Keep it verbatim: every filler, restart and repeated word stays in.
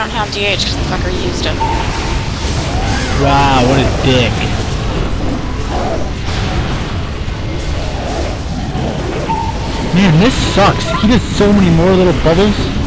don't have D H because the fucker used it. Wow, what a dick. Man, this sucks. He does so many more little bubbles.